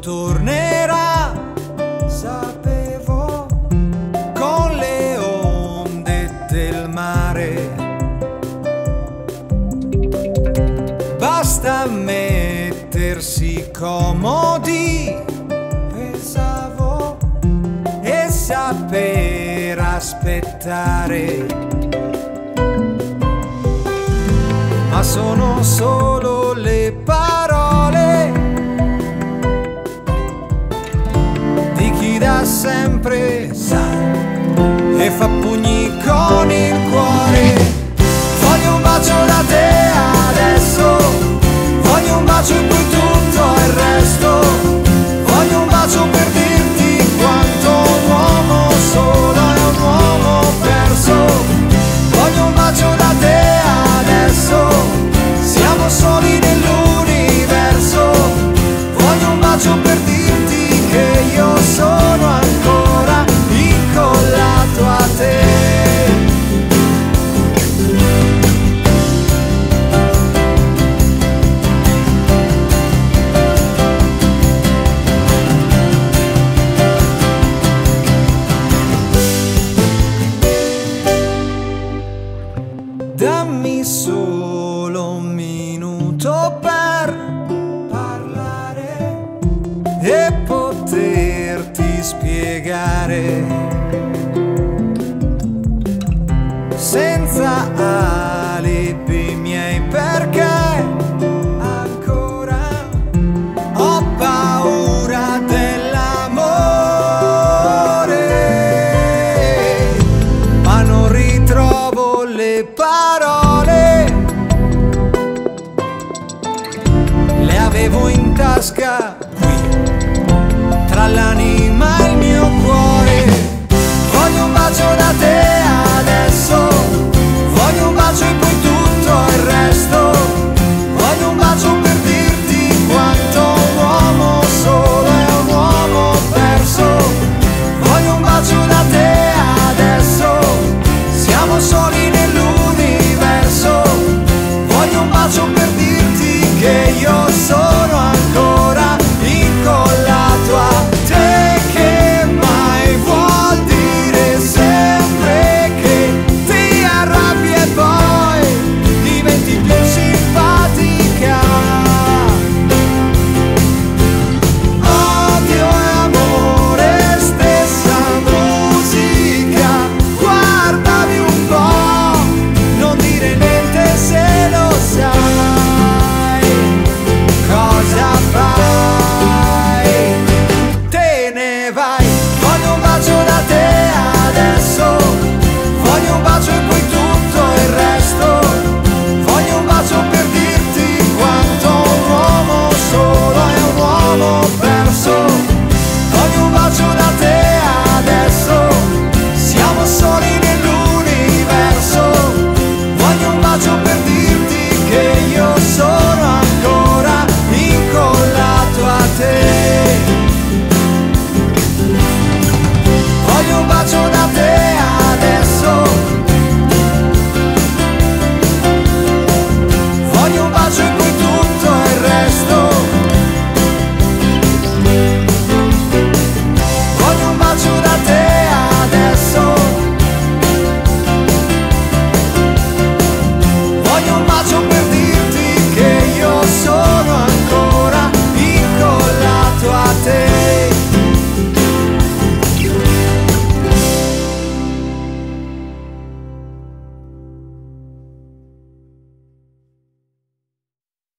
tornerà, sapevo, con le onde del mare. Basta mettersi comodi, pensavo, e saper aspettare. Ma sono solo le parole di chi da sempre sa e fa pugni con il cuore. Voglio un bacio da te adesso, voglio un bacio in cui tutto è il resto, voglio un bacio per dirti quanto un uomo solo è un uomo perso. Voglio un bacio da te adesso, siamo soli nell'universo. Voglio un bacio per dirti che io sono ancora incollato a te. Dammi solo un minuto per parlare e poterti spiegare senza alibi miei perché ancora ho paura dell'amore, ma non ritrovo le parole, le avevo in tasca qui, tra l'anima e il mio cuore. Voglio un bacio da te adesso,